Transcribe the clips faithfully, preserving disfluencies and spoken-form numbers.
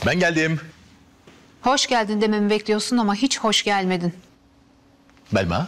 Ben geldim. Hoş geldin dememi bekliyorsun ama hiç hoş gelmedin. Belma.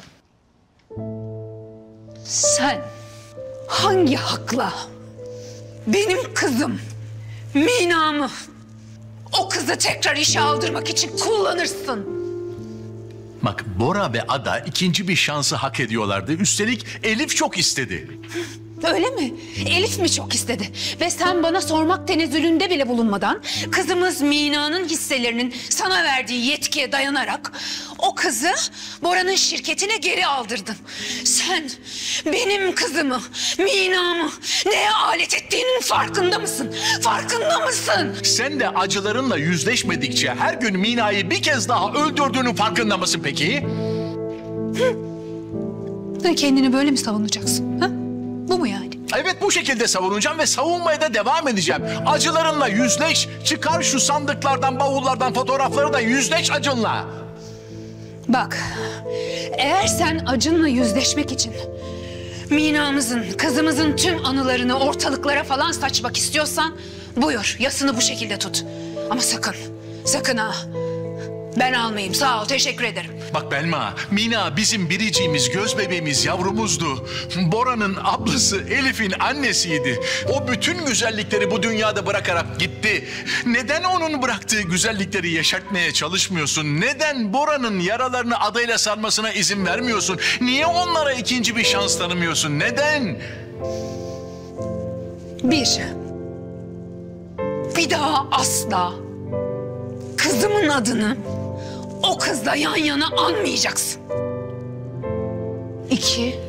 Sen hangi hakla benim kızım Mina'mı o kızı tekrar işe aldırmak için kullanırsın? Bak, Bora ve Ada ikinci bir şansı hak ediyorlardı. Üstelik Elif çok istedi. Öyle mi? Elif mi çok istedi? Ve sen bana sormak tenezzülünde bile bulunmadan kızımız Mina'nın hisselerinin sana verdiği yetkiye dayanarak o kızı Bora'nın şirketine geri aldırdın. Sen benim kızımı, Mina'mı neye alet ettiğinin farkında mısın? Farkında mısın? Sen de acılarınla yüzleşmedikçe her gün Mina'yı bir kez daha öldürdüğünün farkında mısın peki? Hı? Sen kendini böyle mi savunacaksın? Ha? Bu mu yani? Evet, bu şekilde savunacağım ve savunmaya da devam edeceğim. Acılarınla yüzleş. Çıkar şu sandıklardan, bavullardan fotoğrafları da yüzleş acınla. Bak, eğer sen acınla yüzleşmek için Mina'mızın, kızımızın tüm anılarını ortalıklara falan saçmak istiyorsan buyur, yasını bu şekilde tut. Ama sakın, sakın ha. Ben almayayım, sağ ol, teşekkür ederim. Bak Belma, Mina bizim biriciğimiz, göz bebeğimiz, yavrumuzdu. Bora'nın ablası Elif'in annesiydi. O bütün güzellikleri bu dünyada bırakarak gitti. Neden onun bıraktığı güzellikleri yaşatmaya çalışmıyorsun? Neden Bora'nın yaralarını adayla sarmasına izin vermiyorsun? Niye onlara ikinci bir şans tanımıyorsun? Neden? Bir, bir daha asla kızımın adını o kızla yan yana anmayacaksın. İki,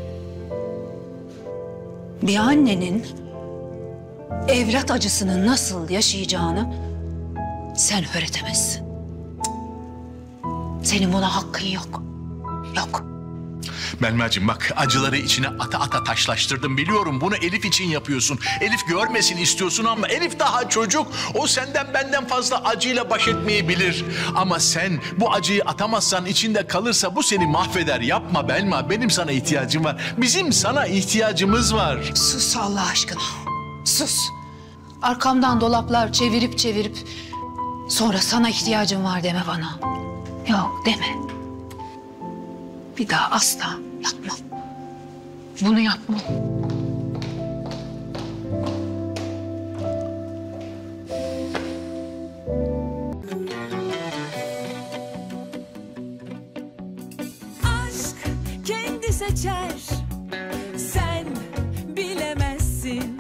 bir annenin evlat acısını nasıl yaşayacağını sen öğretemezsin. Senin buna hakkın yok. Yok. Belmacığım bak, acıları içine ata ata taşlaştırdım biliyorum. Bunu Elif için yapıyorsun. Elif görmesin istiyorsun ama Elif daha çocuk. O senden benden fazla acıyla baş etmeyi bilir. Ama sen bu acıyı atamazsan, içinde kalırsa bu seni mahveder. Yapma Belma, benim sana ihtiyacım var. Bizim sana ihtiyacımız var. Sus Allah aşkına. Sus. Arkamdan dolaplar çevirip çevirip sonra sana ihtiyacım var deme bana. Yok deme. Bir daha asla yapmam. Bunu yapmam. Aşk kendi seçer.